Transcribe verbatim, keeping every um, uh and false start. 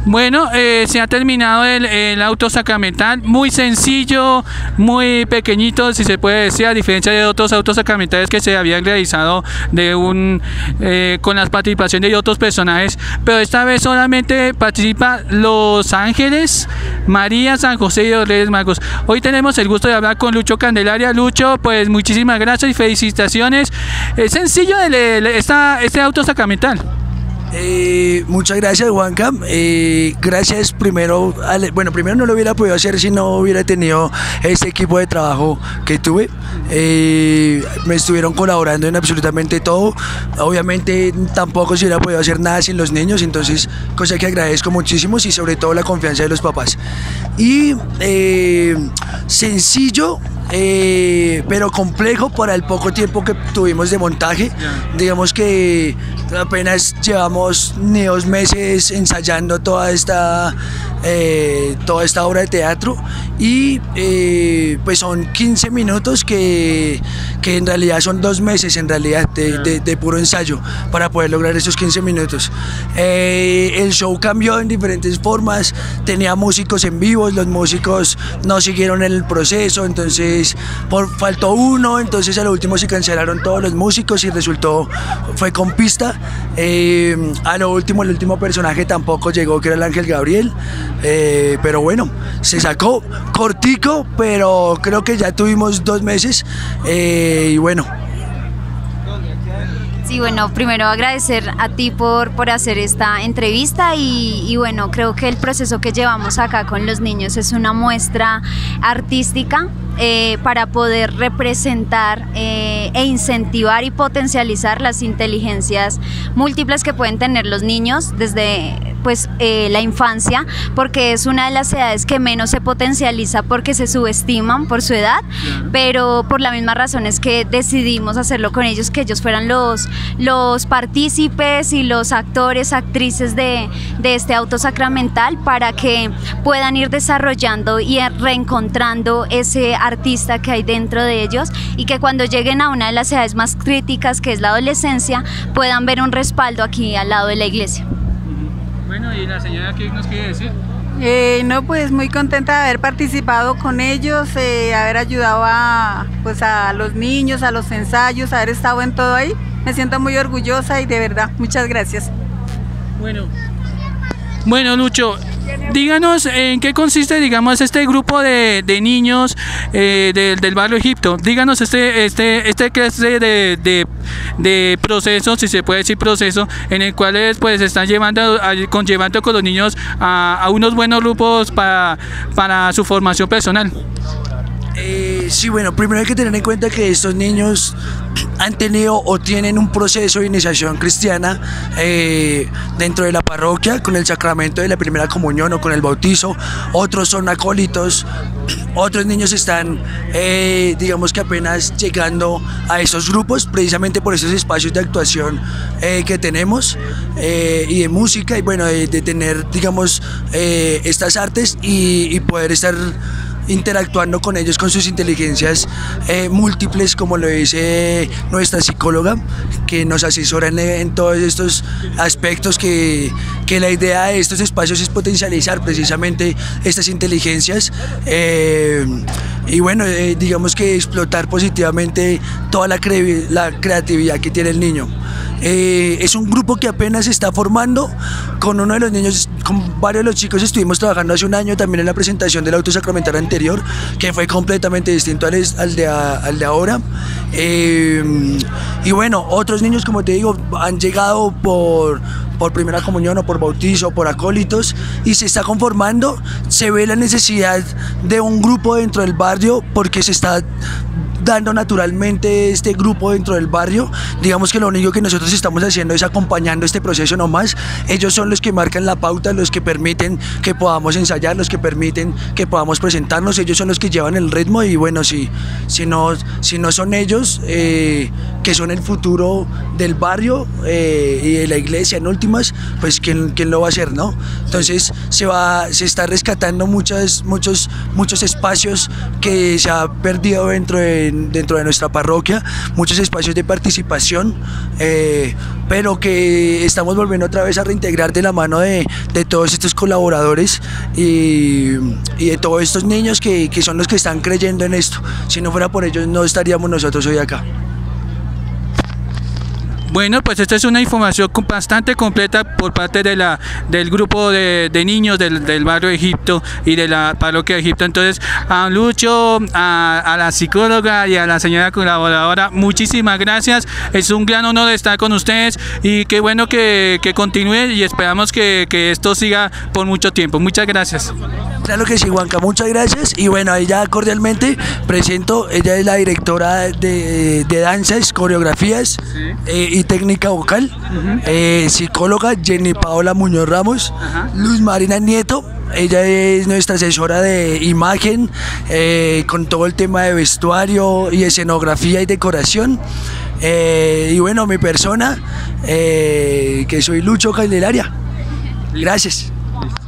Bueno, eh, se ha terminado el, el auto sacramental, muy sencillo, muy pequeñito, si se puede decir, a diferencia de otros autos sacramentales que se habían realizado de un eh, con la participación de otros personajes, pero esta vez solamente participa Los Ángeles, María, San José y los Reyes Magos. Hoy tenemos el gusto de hablar con Lucho Candelaria. Lucho, pues muchísimas gracias y felicitaciones. Es sencillo el, el, esta, este auto sacramental. Eh, muchas gracias, Juanca. Eh, gracias primero, al, bueno, primero no lo hubiera podido hacer si no hubiera tenido este equipo de trabajo que tuve. Eh, me estuvieron colaborando en absolutamente todo. Obviamente tampoco se hubiera podido hacer nada sin los niños, entonces cosa que agradezco muchísimo y sobre todo la confianza de los papás. Y eh, sencillo, eh, pero complejo para el poco tiempo que tuvimos de montaje. Digamos que apenas llevamos ni dos meses ensayando toda esta, eh, toda esta obra de teatro y eh, pues son quince minutos que, que en realidad son dos meses en realidad de, de, de puro ensayo para poder lograr esos quince minutos. Eh, el show cambió en diferentes formas, tenía músicos en vivo, los músicos no siguieron el proceso, entonces por, faltó uno, entonces a lo último se cancelaron todos los músicos y resultó, fue con pista. Eh, a lo último, el último personaje tampoco llegó, que era el Ángel Gabriel, eh, pero bueno, se sacó cortico, pero creo que ya tuvimos dos meses eh, y bueno. Sí, bueno, primero agradecer a ti por, por hacer esta entrevista y, y bueno, creo que el proceso que llevamos acá con los niños es una muestra artística eh, para poder representar eh, e incentivar y potencializar las inteligencias múltiples que pueden tener los niños desde pues eh, la infancia, porque es una de las edades que menos se potencializa porque se subestiman por su edad, pero por la misma razón es que decidimos hacerlo con ellos, que ellos fueran los los partícipes y los actores, actrices de, de este auto sacramental para que puedan ir desarrollando y reencontrando ese artista que hay dentro de ellos y que cuando lleguen a una de las edades más críticas, que es la adolescencia, puedan ver un respaldo aquí al lado de la iglesia. Bueno, ¿y la señora qué nos quiere decir? Eh, no, pues muy contenta de haber participado con ellos, eh, haber ayudado a, pues a los niños, a los ensayos, haber estado en todo ahí. Me siento muy orgullosa y de verdad, muchas gracias. Bueno, bueno Lucho, díganos en qué consiste, digamos, este grupo de, de niños eh, de, del barrio Egipto. Díganos este este este clase de, de, de proceso, si se puede decir proceso, en el cual pues están llevando, conllevando con los niños a, a unos buenos grupos para, para su formación personal. Eh, sí, bueno, primero hay que tener en cuenta que estos niños han tenido o tienen un proceso de iniciación cristiana eh, dentro de la parroquia con el sacramento de la primera comunión o con el bautizo. Otros son acólitos, otros niños están eh, digamos que apenas llegando a esos grupos precisamente por esos espacios de actuación eh, que tenemos eh, y de música y bueno, de, de tener digamos eh, estas artes y, y poder estar interactuando con ellos, con sus inteligencias eh, múltiples, como lo dice nuestra psicóloga, que nos asesora en, en todos estos aspectos, que, que la idea de estos espacios es potencializar precisamente estas inteligencias eh, y bueno, eh, digamos que explotar positivamente toda la, cre la creatividad que tiene el niño. Eh, es un grupo que apenas se está formando. Con uno de los niños, con varios de los chicos estuvimos trabajando hace un año también en la presentación del auto sacramental anterior, que fue completamente distinto al, al, de, al de ahora. Eh, y bueno, otros niños, como te digo, han llegado por, por primera comunión o por bautizo, por acólitos, y se está conformando. Se ve la necesidad de un grupo dentro del barrio porque se está dando naturalmente este grupo dentro del barrio. Digamos que lo único que nosotros estamos haciendo es acompañando este proceso nomás. Ellos son los que marcan la pauta, los que permiten que podamos ensayar, los que permiten que podamos presentarnos. Ellos son los que llevan el ritmo y bueno, si, si, no, si no son ellos, eh, que son el futuro del barrio eh, y de la iglesia en últimas, pues ¿quién, quién lo va a hacer, no? Entonces se, va, se está rescatando muchas, muchos, muchos espacios que se ha perdido dentro de dentro de nuestra parroquia, muchos espacios de participación, eh, pero que estamos volviendo otra vez a reintegrar de la mano de, de todos estos colaboradores y, y de todos estos niños que, que son los que están creyendo en esto. Si no fuera por ellos no estaríamos nosotros hoy acá. Bueno, pues esta es una información bastante completa por parte de la, del grupo de, de niños del, del barrio de Egipto y de la parroquia de Egipto. Entonces, a Lucho, a, a la psicóloga y a la señora colaboradora, muchísimas gracias. Es un gran honor estar con ustedes y qué bueno que, que continúe y esperamos que, que esto siga por mucho tiempo. Muchas gracias. Claro que sí, Juanca, muchas gracias. Y bueno, ella cordialmente presento, ella es la directora de, de danzas, coreografías, sí. eh, y técnica vocal, uh-huh. eh, psicóloga Jenny Paola Muñoz Ramos, uh-huh. Luz Marina Nieto, ella es nuestra asesora de imagen, eh, con todo el tema de vestuario y escenografía y decoración. Eh, y bueno, mi persona, eh, que soy Lucho Candelaria. Gracias.